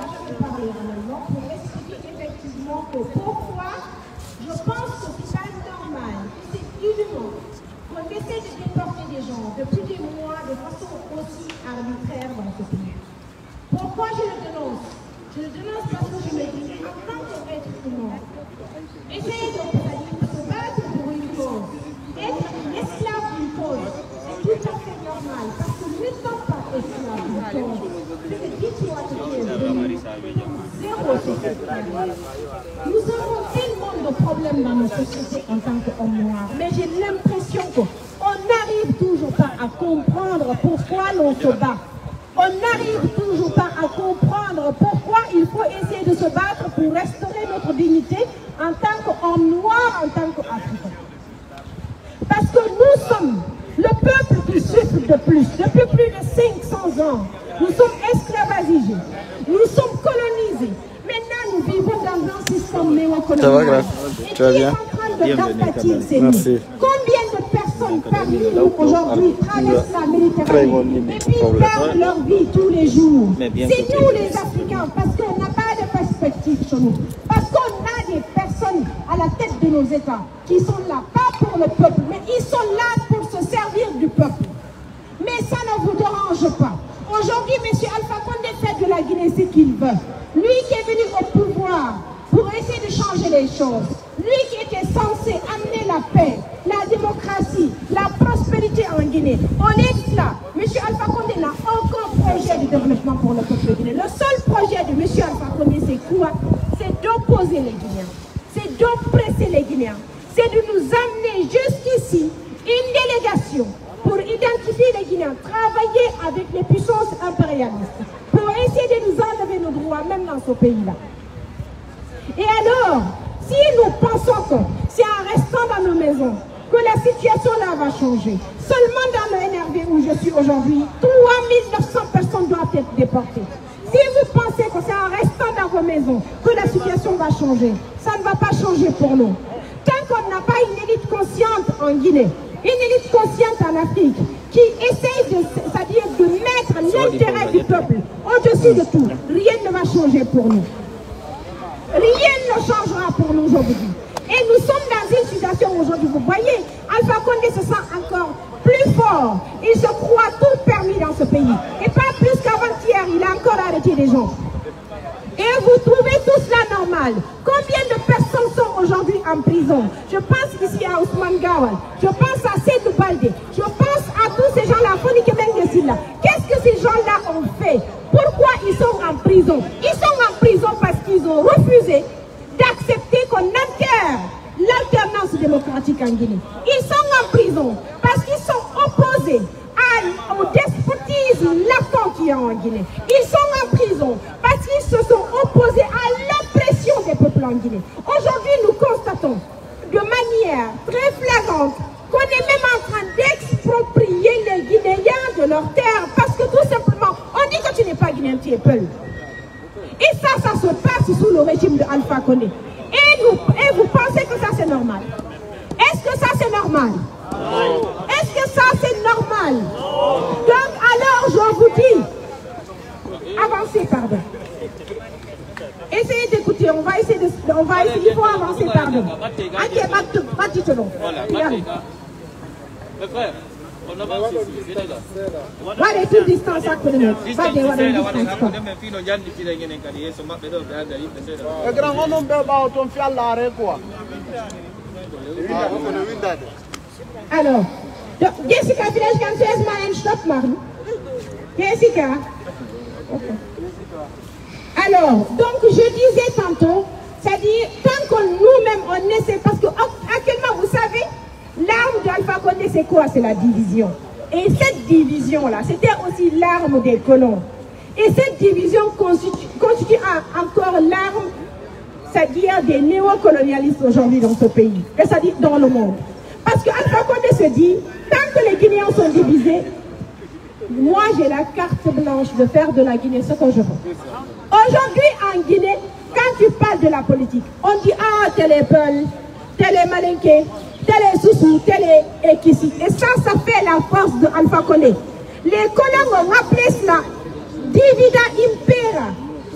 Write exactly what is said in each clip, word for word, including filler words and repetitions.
je vais parler réellement pour expliquer effectivement que pourquoi je pense que c'est pas normal, que c'est inhumain qu'on essaie de déporter des gens depuis des mois de façon aussi arbitraire dans ce pays. Pourquoi je le dénonce? Je le dénonce parce que je me dis, en tant qu'être humain, essayer de se battre pour une cause, être esclave d'une cause, c'est tout à fait normal, parce que nous ne sommes pas esclaves d'une cause. C'est dis-toi ce qui est venu. Zéro société. Nous avons tellement de problèmes dans nos sociétés en tant qu'hommes noirs, mais j'ai l'impression qu'on n'arrive toujours pas à comprendre pourquoi l'on se bat. On n'arrive toujours pas à comprendre pourquoi il faut essayer de se battre pour restaurer notre dignité en tant qu'hommes noirs, en tant qu'Africains. Parce que nous sommes le peuple qui souffre de plus. Depuis plus de cinq cents ans, nous sommes esclavagisés, nous sommes colonisés. Maintenant, nous vivons dans un système néocolonial. Ça va, grave. Tu vas bien? Merci. Combien de personnes parmi nous aujourd'hui traversent la Méditerranée et puis perdent leur vie tous les jours? C'est nous les Africains, parce qu'on n'a pas de perspective chez nous. Parce qu'on a des personnes à la tête de nos États qui sont là, pas pour le peuple, mais ils sont là pour se servir du peuple. Mais ça ne vous dérange pas. Aujourd'hui, M. Alpha Condé fait de la Guinée ce qu'il veut. Lui qui est venu au pouvoir pour essayer de changer les choses. Lui qui était censé amener la paix, la démocratie, la prospérité en Guinée. On est là. M. Alpha Condé n'a aucun projet de développement pour le peuple guinéen. Le seul projet de M. Alpha Condé, c'est quoi? C'est d'opposer les Guinéens. C'est d'oppresser les Guinéens. C'est de nous amener jusqu'ici une délégation pour identifier les Guinéens, travailler avec les puissances impérialistes, pour essayer de nous enlever nos droits, même dans ce pays-là. Et alors, si nous pensons que c'est en restant dans nos maisons que la situation là va changer, seulement dans le N R V où je suis aujourd'hui, trois mille neuf cents personnes doivent être déportées. Si vous pensez que c'est en restant dans vos maisons que la situation va changer, ça ne va pas changer pour nous. Tant qu'on n'a pas une élite consciente en Guinée, une élite consciente en Afrique, qui essaye de, c'est-à-dire de mettre l'intérêt du peuple au-dessus de tout, rien ne va changer pour nous. Rien ne changera pour nous aujourd'hui. Et nous sommes dans une situation aujourd'hui, vous voyez, Alpha Condé se sent encore plus fort. Il se croit tout permis dans ce pays. Et pas plus qu'avant-hier, il a encore arrêté des gens. Et vous trouvez tout cela normal. Combien de personnes sont aujourd'hui en prison? Je pense ici à Ousmane Gawal, je pense à Seydou Baldé, je pense à tous ces gens-là, qu'est-ce que ces gens-là ont fait? Pourquoi ils sont en prison? Ils sont en prison parce qu'ils ont refusé d'accepter qu'on acquiert l'alternance démocratique en Guinée. Ils sont en prison parce qu'ils sont opposés à, au despotisme latent qu'il y a en Guinée. Ils sont en prison parce qu'ils se sont opposés à l'oppression des peuples en Guinée. Aujourd'hui, nous constatons de manière très flagrante qu'on est même en train d'exproprier les Guinéens de leurs terres parce que tout simplement, on dit que tu n'es pas Guinéen, tu es Peul. Et ça, ça se passe sous le régime de Alpha Condé. Et, nous, et vous pensez que ça c'est normal? Est-ce que ça c'est normal? Est-ce que ça c'est normal? Donc alors je vous dis, avancez, pardon. Essayez d'écouter, on va essayer de, on va essayer, il faut avancer, pardon. On avance ici, venez là. Voilà, toute distance à côté de nous. Pas de voilà, distance. Le grand on ne peut pas autant faire l'arrêt quoi. Alors, Jessica, vielleicht kannst du erstmal einen Stopp machen. Jessica. Okay. Alors, donc je disais tantôt, c'est-à-dire tant que nous-mêmes on essaie, parce que actuellement vous savez, l'arme d'Alpha Condé c'est quoi? C'est la division. Et cette division-là, c'était aussi l'arme des colons. Et cette division constitue, constitue encore l'arme, c'est-à-dire des néocolonialistes aujourd'hui dans ce pays, c'est-à-dire dans le monde. Parce que Alpha Condé se dit, tant que les Guinéens sont divisés, moi j'ai la carte blanche de faire de la Guinée ce que je veux. Aujourd'hui en Guinée, quand tu parles de la politique, on dit ah tel est Peul, tel est Malinké, tel est Soussou, tel est Ekissi. Et ça, ça fait la force de Alpha Condé. Les colons ont rappelé cela, divida impera.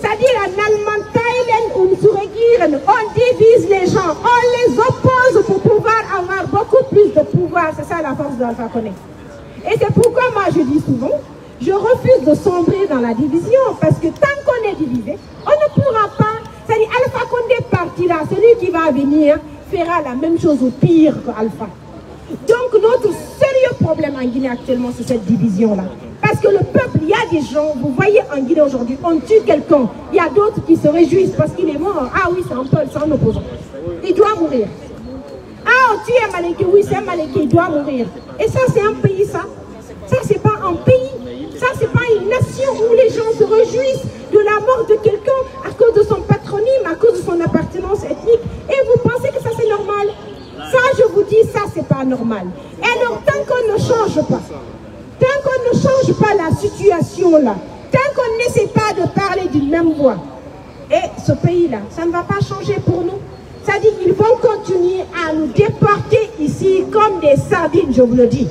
C'est-à-dire en allemand, Thailand, on divise les gens, on les oppose pour pouvoir avoir beaucoup plus de pouvoir. C'est ça la force d'Alpha Condé. Et c'est pourquoi moi je dis souvent, je refuse de sombrer dans la division, parce que tant qu'on est divisé, on ne pourra pas. C'est-à-dire Alpha Condé partira, celui qui va venir fera la même chose ou pire qu'Alpha. Donc notre sérieux problème en Guinée actuellement, c'est cette division-là. Parce que le peuple, il y a des gens, vous voyez en Guinée aujourd'hui, on tue quelqu'un, il y a d'autres qui se réjouissent parce qu'il est mort. Ah oui, c'est un peuple, c'est un opposant. Il doit mourir. Ah, on tue un Maléké, oui, c'est un Maléké, il doit mourir. Et ça, c'est un pays, ça. Ça, c'est pas un pays. Ça, c'est pas une nation où les gens se réjouissent de la mort de quelqu'un à cause de son patronyme, à cause de son appartenance ethnique. Et vous pensez que ça, c'est normal? Ça, je vous dis, ça, c'est pas normal. Et alors, tant qu'on ne change pas, tant qu'on ne change pas la situation là, tant qu'on n'essaie pas de parler d'une même voix, et ce pays-là, ça ne va pas changer pour nous. C'est-à-dire qu'ils vont continuer à nous déporter ici comme des sardines, je vous le dis.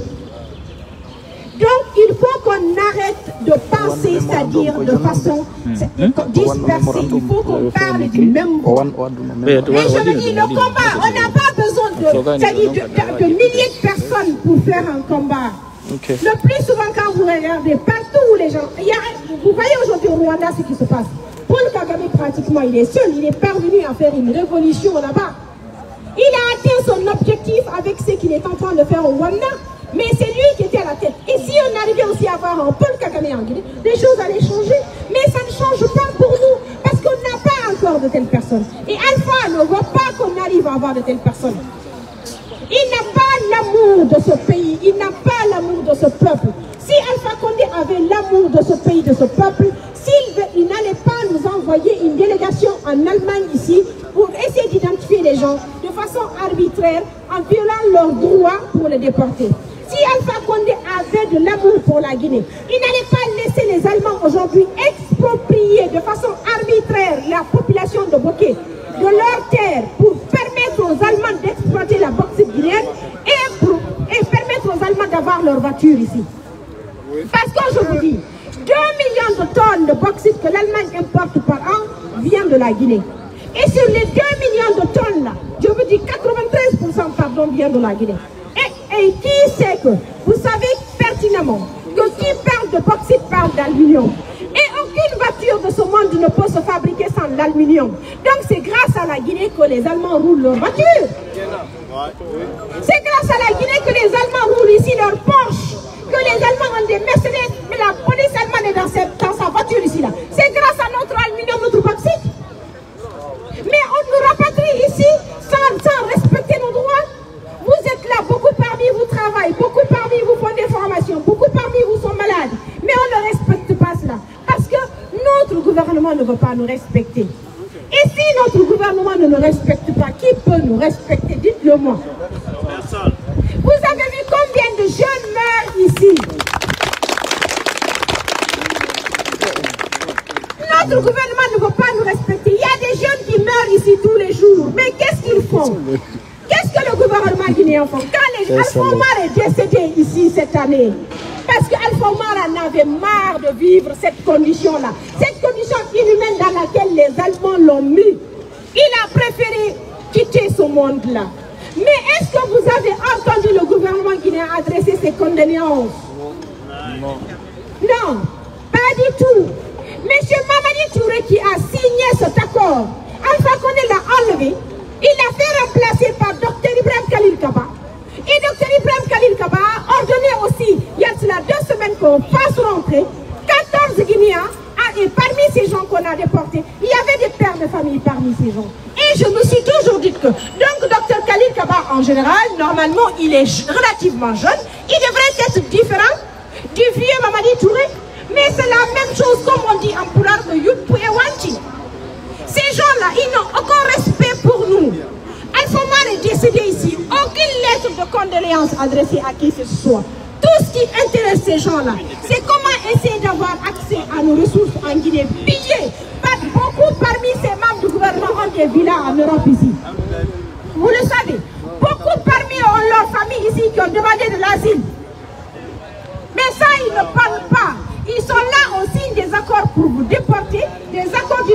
Donc, il faut qu'on arrête de penser, c'est-à-dire de façon dispersée. Il faut qu'on parle d'une même voix. Et je me dis, le combat, on n'a pas besoin de, c'est-à-dire de, de, de milliers de personnes pour faire un combat. Okay. Le plus souvent, quand vous regardez partout où les gens... Il y a, vous voyez aujourd'hui au Rwanda ce qui se passe. Paul Kagame, pratiquement, il est seul. Il est parvenu à faire une révolution là-bas. Il a atteint son objectif avec ce qu'il est en train de faire au Rwanda. Mais c'est lui qui était à la tête. Et si on arrivait aussi à avoir un Paul Kagame en Guinée, les choses allaient changer. Mais ça ne change pas pour nous. Parce qu'on n'a pas encore de telles personnes. Et Alpha ne voit pas qu'on arrive à avoir de telles personnes. Il n'a pas l'amour de ce pays. Il n'a pas l'amour de ce peuple. Si Alpha Condé avait l'amour de ce pays, de ce peuple, s'il il n'allait pas nous envoyer une délégation en Allemagne ici pour essayer d'identifier les gens de façon arbitraire en violant leurs droits pour les déporter. Si Alpha Condé avait de l'amour pour la Guinée, il n'allait pas laisser les Allemands aujourd'hui exproprier de façon arbitraire la population de Boké de leur terre pour permettre aux Allemands d'exploiter la bauxite guinéenne et, pour, et permettre aux Allemands d'avoir leur voiture ici. Parce que je vous dis, deux millions de tonnes de bauxite que l'Allemagne importe par an vient de la Guinée. Et sur les deux millions de tonnes là, je vous dis quatre-vingt-treize pour cent pardon, vient de la Guinée. Et, et qui sait que, vous savez pertinemment que qui parle de bauxite parle d'aluminium. Et aucune voiture de ce monde ne peut se fabriquer sans l'aluminium. Donc c'est grâce à la Guinée que les Allemands roulent leurs voitures. C'est grâce à la Guinée que les Allemands roulent ici leurs Porsche. Que les Allemands ont des Mercedes. Mais la police allemande est dans, cette, dans sa voiture ici là. C'est grâce à notre aluminium, notre bauxite. Mais on nous rapatrie ici sans, sans respecter nos droits. Vous êtes là, beaucoup parmi vous travaillent, beaucoup parmi vous font des formations, beaucoup parmi vous sont malades. Mais on ne respecte pas cela. Parce que notre gouvernement ne veut pas nous respecter. Et si notre gouvernement ne nous respecte pas, qui peut nous respecter? Dites-le moi. Vous avez vu combien de jeunes meurent ici? Notre gouvernement ne veut pas nous respecter. Il y a des jeunes qui meurent ici tous les jours. Mais qu'est-ce qu'ils font? Qu'est-ce que le gouvernement guinéen fait? Quand les Alpha Omar est décédé ici cette année, parce qu'Alpha Omar en avait marre de vivre cette condition-là, cette condition inhumaine dans laquelle les Allemands l'ont mis, il a préféré quitter ce monde-là. Mais est-ce que vous avez entendu le gouvernement guinéen adresser ses condoléances? Non. Non, pas du tout. Monsieur Mamadi Touré qui a signé cet accord, Alpha Condé l'a enlevé, il l'a fait remplacer par docteur Ibrahim Khalil Kaba. Et docteur Ibrahim Khalil Kaba a ordonné aussi, il y a cela deux semaines qu'on fasse rentrer quatorze Guinéens. Et parmi ces gens qu'on a déportés, il y avait des pères de famille parmi ces gens. Et je me suis toujours dit que, donc docteur Khalil Kaba en général, normalement il est relativement jeune, il devrait être différent du vieux Mamadi Touré. Mais c'est la même chose comme on dit en pulaar de Youpou et Wanti. Ces gens-là, ils n'ont aucun respect pour nous. Alpha Omar est décédé ici, aucune lettre de condoléances adressée à qui que ce soit. Tout ce qui intéresse ces gens-là, c'est comment essayer d'avoir accès à nos ressources en Guinée pillées. Beaucoup parmi ces membres du gouvernement ont des villas en Europe ici. Vous le savez. Beaucoup parmi eux ont leur famille ici qui ont demandé de l'asile. Mais ça, ils ne parlent pas. Ils sont là au signe des accords pour vous déporter, des accords du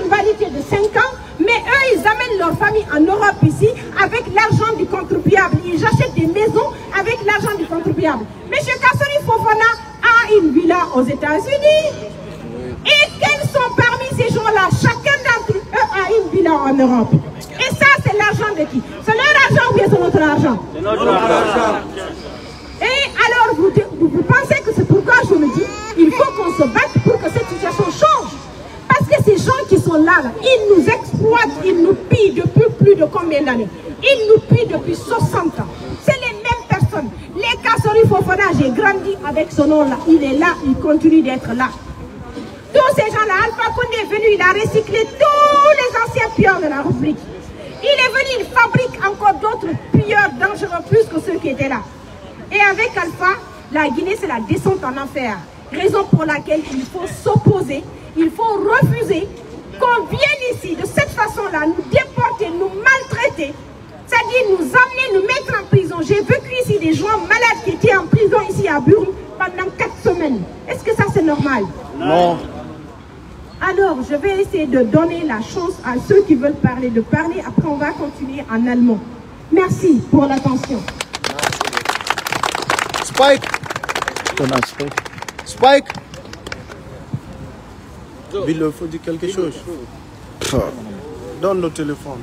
de cinq ans, mais eux, ils amènent leur famille en Europe ici avec l'argent du contribuable. Ils achètent des maisons avec l'argent du contribuable. Monsieur Kassori Fofana a une villa aux États-Unis. Et quels sont parmi ces gens-là? Chacun d'entre eux a une villa en Europe. Et ça, c'est l'argent de qui? C'est leur argent ou bien c'est notre argent? C'est notre argent. Et alors, vous, vous, vous pensez que c'est pourquoi je me dis, il faut qu'on se batte pour que cette situation change. Parce que ces gens qui sont là, là, ils nous exploitent, ils nous pillent depuis plus de combien d'années? Ils nous pillent depuis soixante ans. C'est les mêmes personnes. Les Kassori Fofana, j'ai grandi avec ce nom-là. Il est là, il continue d'être là. Tous ces gens-là, Alpha Condé est venu, il a recyclé tous les anciens pilleurs de la République. Il est venu, il fabrique encore d'autres pilleurs dangereux plus que ceux qui étaient là. Et avec Alpha, la Guinée, c'est la descente en enfer. Raison pour laquelle il faut s'opposer, il faut refuser qu'on vienne ici de cette façon-là, nous déporter, nous maltraiter, c'est-à-dire nous amener, nous mettre en prison. J'ai vécu ici des gens malades qui étaient en prison ici à Burundi pendant quatre semaines. Est-ce que ça c'est normal? Non. Alors, je vais essayer de donner la chance à ceux qui veulent parler, de parler. Après, on va continuer en allemand. Merci pour l'attention. Spike. Spike. Il leur faut dire quelque chose. Donne le téléphone.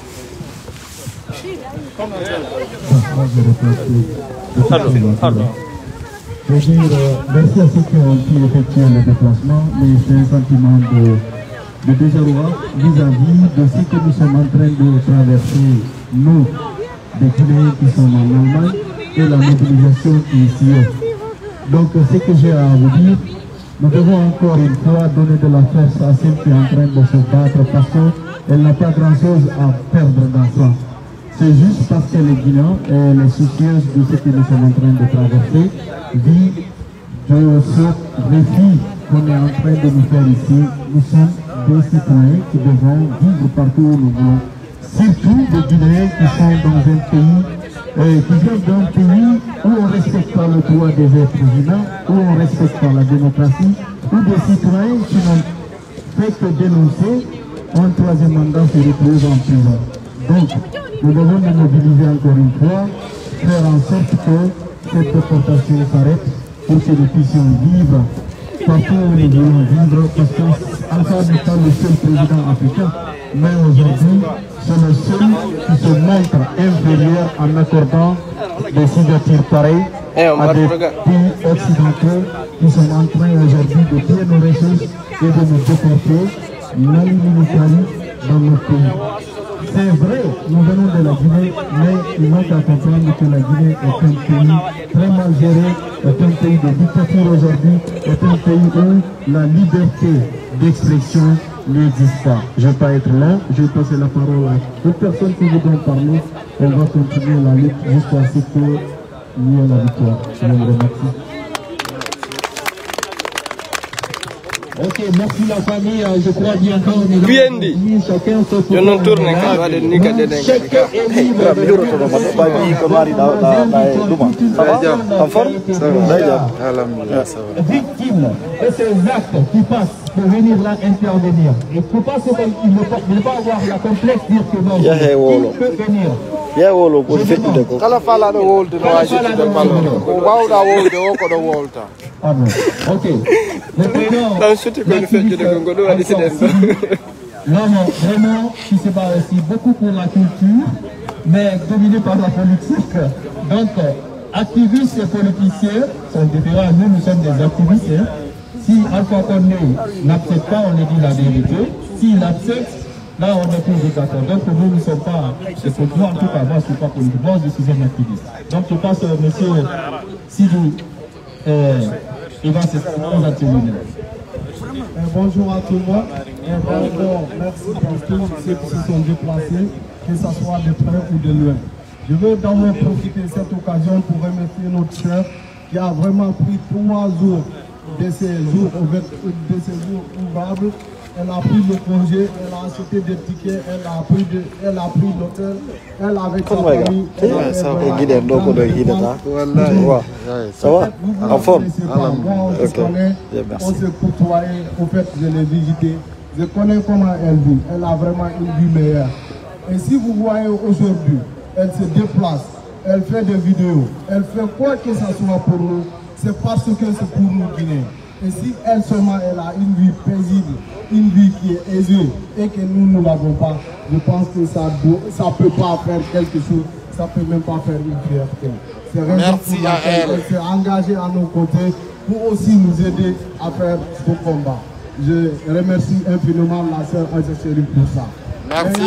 Je veux dire euh, merci à ceux qui ont pu effectuer le déplacement, mais c'est un sentiment de, de désarroi vis-à-vis de ce que nous sommes en train de traverser, nous, des Guinéens qui sont en Allemagne, et la mobilisation qui est ici. Donc ce que j'ai à vous dire, nous devons encore une fois donner de la force à celle qui est en train de se battre parce qu'elle n'a pas grand-chose à perdre dans ça. C'est juste parce qu'elle est guinéenne et elle est soucieuse de ce que nous sommes en train de traverser, vu de ce défi qu'on est en train de nous faire ici. Nous sommes des citoyens qui devons vivre partout où nous voulons. Surtout des Guinéens qui sont dans un pays, euh, qui viennent d'un pays où on ne respecte pas le droit des êtres humains, où on ne respecte pas la démocratie, où des citoyens qui n'ont fait que dénoncer un troisième mandat se retrouvent en prison. Donc, nous devons nous mobiliser encore une fois, faire en sorte que cette déportation s'arrête pour que nous puissions vivre partout où nous voulons vivre, parce qu'Alpha n'est pas le seul président africain, mais aujourd'hui, c'est le seul qui se montre inférieur en accordant des signatures pareilles à des pays occidentaux qui sont en train aujourd'hui de piller nos ressources et de nous déporter, non-militaires dans notre pays. C'est vrai, nous venons de la Guinée, mais il manque à comprendre que la Guinée est un pays très mal géré, est un pays de dictature aujourd'hui, est un pays où la liberté d'expression n'existe pas. Je ne vais pas être là, je vais passer la parole à toute personne qui voudra parler. On va continuer la lutte jusqu'à ce qu'il y ait la victoire. Je vous remercie. Ok, merci la famille, je crois bien qu'on est bien dit. Chacun se Je ne tourne qu'à voir le nika de Denga. chacun est libre de dire En forme? Ça va. victime de ces actes qui passent pour venir là intervenir. Il ne faut pas se il ne faut il ne faut pas avoir la complexe dire que non, il peut venir. Yeah, wolo ko fetti de ko kala fala do wolde no aji de ballo ko wawda wolde o ko do wolta. Pardon. Ok. Maintenant, Dans ce que le fait de Ngodo a décidé. l'homme vraiment qui se bat aussi beaucoup pour la culture, mais dominé par la politique. Donc, activistes et politiciens sont différents. Nous, nous sommes des activistes. Hein. Si Alpha Condé n'accepte pas, on lui dit la vérité. S'il accepte, là, on est plus d'accord. Donc, nous ne sommes pas, c'est moi en tout cas, moi, je ne suis pas politique. Moi, je suis un activiste. Donc, je passe au monsieur Sidou. Euh, il va se terminer. Bonjour à tout le monde. Et d'abord, merci pour tous ceux qui se sont déplacés, que ce soit de près ou de loin. Je veux d'abord profiter de cette occasion pour remercier notre chef qui a vraiment pris trois jours de ces jours, de ces jours ouvrables. Elle a pris le congé, elle a acheté des tickets, elle a pris, de, elle a pris l'hôtel, elle avec sa famille. Elle a fait ça va en forme. on se connaît, on se côtoie, au fait je l'ai visité. Je connais comment elle vit. Elle a vraiment une vie meilleure. Et si vous voyez aujourd'hui, elle se déplace, elle fait des vidéos, elle fait quoi que ce soit pour nous, c'est parce que c'est pour nous Guinéens. Et si elle seulement elle a une vie paisible, une vie qui est aisée et que nous ne l'avons pas, je pense que ça ne peut pas faire quelque chose, ça ne peut même pas faire une fierté. Merci à elle. Elle s'est engagée à nos côtés pour aussi nous aider à faire ce combat. Je remercie infiniment la sœur Aïcha Chérif pour ça. Merci.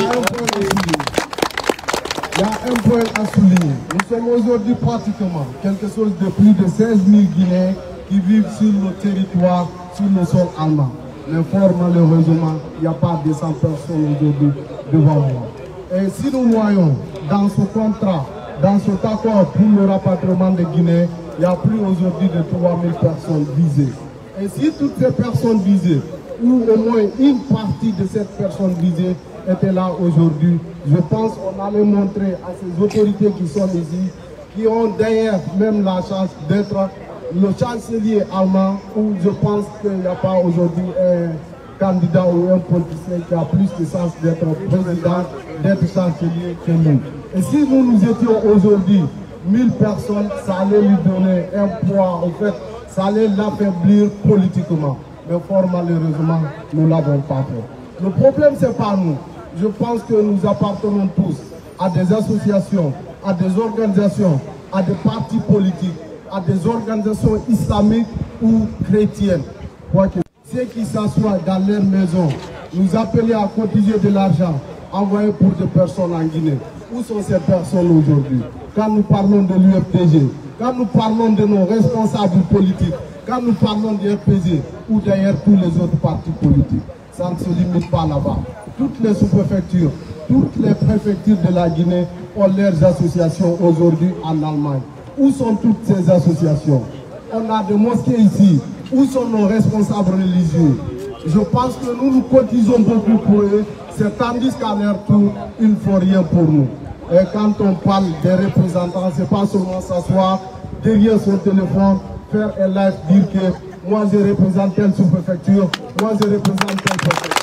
Il y a un point à souligner. Nous sommes aujourd'hui pratiquement quelque chose de plus de seize mille Guinéens qui vivent sur le territoire, sur le sol allemand. Mais fort malheureusement, il n'y a pas de cent personnes aujourd'hui devant moi. Et si nous voyons dans ce contrat, dans cet accord pour le rapatriement des Guinéens, il y a plus aujourd'hui de trois mille personnes visées. Et si toutes ces personnes visées, ou au moins une partie de cette personne visée était là aujourd'hui, je pense qu'on allait montrer à ces autorités qui sont ici, qui ont d'ailleurs même la chance d'être le chancelier allemand, où je pense qu'il n'y a pas aujourd'hui un candidat ou un politicien qui a plus de chance d'être président, d'être chancelier que nous. Et si nous nous étions aujourd'hui mille personnes, ça allait lui donner un poids, en fait, ça allait l'affaiblir politiquement. Mais fort malheureusement, nous ne l'avons pas fait. Le problème, ce n'est pas nous. Je pense que nous appartenons tous à des associations, à des organisations, à des partis politiques, à des organisations islamiques ou chrétiennes. Ceux qui s'assoient dans leur maison, nous appeler à cotiser de l'argent envoyé pour des personnes en Guinée. Où sont ces personnes aujourd'hui? Quand nous parlons de l'U F D G, quand nous parlons de nos responsables politiques, quand nous parlons du R P G ou d'ailleurs tous les autres partis politiques, ça ne se limite pas là-bas. Toutes les sous-préfectures, toutes les préfectures de la Guinée ont leurs associations aujourd'hui en Allemagne. Où sont toutes ces associations? On a des mosquées ici. Où sont nos responsables religieux? Je pense que nous nous cotisons beaucoup pour eux, c'est tandis qu'à leur tour, ils ne font rien pour nous. Et quand on parle des représentants, ce n'est pas seulement s'asseoir derrière son téléphone, faire un live, dire que moi je représente telle sous-préfecture, moi je représente telle préfecture.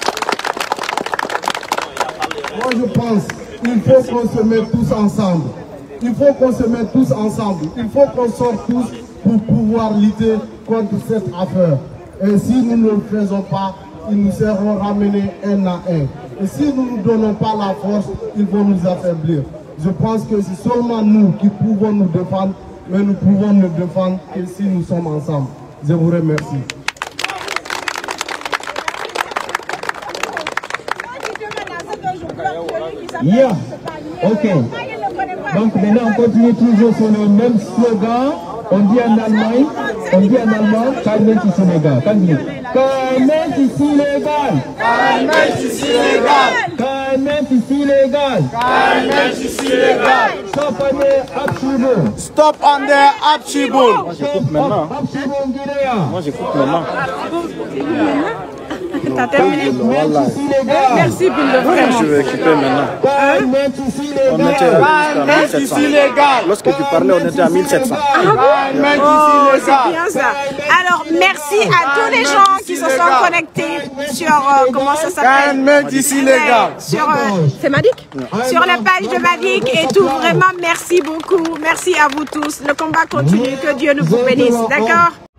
Moi je pense qu'il faut qu'on se mette tous ensemble. Il faut qu'on se mette tous ensemble. Il faut qu'on sorte tous pour pouvoir lutter contre cette affaire. Et si nous ne le faisons pas, ils nous seront ramenés un à un. Et si nous ne donnons pas la force, ils vont nous affaiblir. Je pense que c'est seulement nous qui pouvons nous défendre, mais nous pouvons nous défendre que si nous sommes ensemble. Je vous remercie. Yeah, ok. Donc maintenant on continue toujours sur le même slogan. On dit en Allemagne, on dit en allemand, Carmen ici légal. Carmen ici légal. Carmen ici légal. Carmen ici légal. Carmen ici légal. Stop on the Abschiebung. Stop on the Abschiebung. Moi j'écoute maintenant. Abschiebung Guinea. Moi j'écoute maintenant. T'as terminé? Merci Bill, vraiment. Je vais écouter maintenant. Carmen ici légal. On était à mille sept cents. Lorsque tu parlais, on était à mille sept cents. Oh, c'est bien ça. Alors, merci à tous les gens qui se sont connectés sur, euh, comment ça s'appelle? Ici légal. Sur, euh, c'est Madik? Sur la page de Madik et tout. Vraiment, merci beaucoup. Merci à vous tous. Le combat continue. Que Dieu nous bénisse. D'accord?